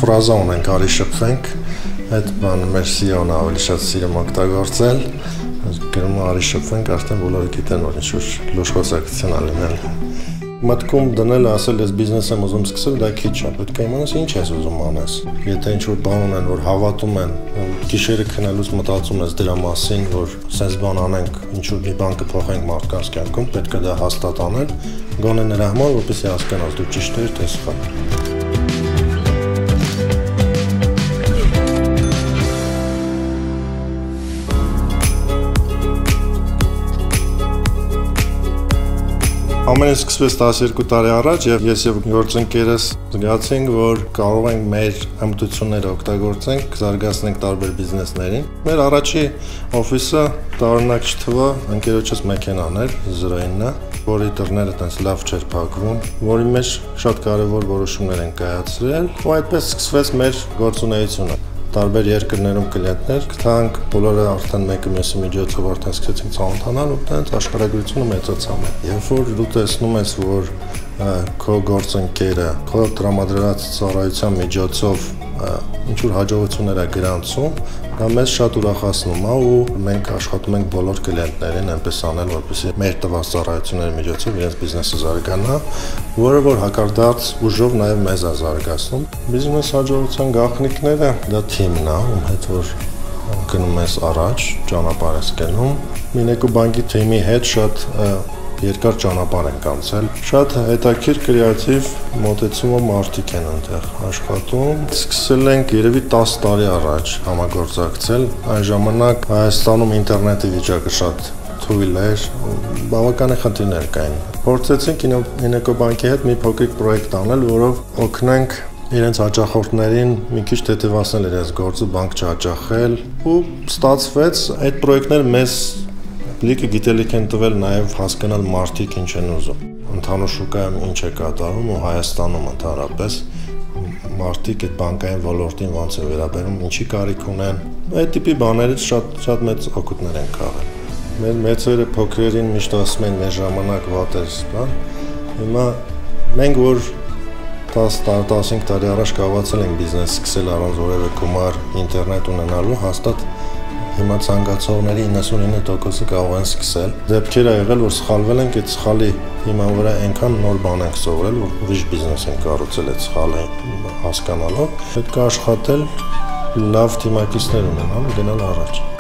ֆրազա ունենք, արի շփվենք, այդ բանը մեր CEO-ն ավելի շատ սիրում օգտագործել, գրում արի շփվենք, արդեն բոլորը գիտեն, որ ինչ-որ լուրջ խոսակցություն ալինել։ Մտքում դնել ասել ես բիզնես եմ ուզում սկսել, դա քիչ է, պետք է իմանաս ինչ ես ուզում անես։ Եթե ինչ-որ բան ունեն, որ հավատում են, գիշերը քնելուց մտածում ես դրա մասին, որ sense բան անենք, ինչ-որ մի բան կփոխենք մարդկանց կյանքում, պետք է դա հաստատ անել, գոնե նրա համար, որպեսզի հասկանաս դու ճիշտ ես, թե սխալ։ Ամենը սկսվեց 12 տարի առաջ եւ ես եւ գործընկերս զգացինք, որ կարող ենք մեր հմտությունները օգտագործենք, զարգացնենք տարբեր բիզնեսներին։ Մեր առաջի օֆիսը տարօրինակ չթվա, ընկերոջս մեքենան էր 09, որի դռները տենց լավ չէր փակվում, որի մեջ շատ կարեւոր որոշումներ են կայացրել, ու այդպես սկսվեց մեր գործունեությունը։ Տարբեր երկրներում կլիենտներ գտանք, բոլորը արդեն մեկը մյուսի միջոցով արդեն սկսեցին ծանոթանալ ու տենց աշխարհագրությունը մեծացավ։ Երբ որ դու տեսնում ես, որ քո գործընկերը քո տրամադրած ծառայության միջոցով ինչ-որ հաջողություններ է գրանցում, դա մեզ շատ ուրախացնում է ու մենք աշխատում ենք բոլոր կլիենտներին այնպես անել, որպեսզի մեր տված ծառայությունների միջոցով իրենց բիզնեսը զարգանա, որը որ հակարդարձ ուժով նաև մեզ է զարգացնում։ Բիզնես հաջողության գաղտնիքները դա թիմն է, ում հետ որ գնում ես առաջ, ճանապարհ ես գնում։ Մինեկու բանկի թիմի հետ շատ երկար ճանապարհ ենք անցել։ Շատ հետաքրքիր կրեատիվ մոտեցումով մարդիկ են այնտեղ աշխատում։ Սկսել ենք երևի 10 տարի առաջ համագործակցել։ Այն ժամանակ Հայաստանում ինտերնետի վիճակը շատ թույլ էր, բավականին խնդիրներ կային։ Փորձեցինք Ինեկոբանկի հետ մի փոքրիկ պրոյեկտ անել, որով օգնենք իրենց հաճախորդներին մի քիչ թեթևացնել իրենց գործը, բանկ չհաճախել, ու ստացվեց այդ պրոյեկտները մեզ լիքը գիտելիք են տվել նաև հասկանալ մարդիկ ինչ են ուզում։ Ընդհանուր շուկայում ինչ է կատարում ու Հայաստանում ընդհանրապես մարդիկ այդ բանկային ոլորտին ոնց է վերաբերում, ինչի կարիք ունեն։ Այդ տիպի բաներից շատ մեծ օգուտներ են քաղել։ Մեր մեծերը փոքրերին միշտ ասում են մեր ժամանակ վատ էր, բան։ Հիմա մենք որ 10-15 տարի առաջ կարողացել ենք բիզնես սկսել առանց որևէ գումար ինտերնետ ունենալու, հաստատ հիմա ցանկացողների 99%-ը կարող են սկսել։ Դեպքեր ա եղել, որ սխալվել ենք, այդ սխալի հիման վրա այնքան նոր բան ենք սովորել, որ ուրիշ բիզնես ենք կառուցել այդ սխալը հասկանալով։ Պետք է աշխատել, լավ թիմակիցներ ունենալ, գնալ առաջ։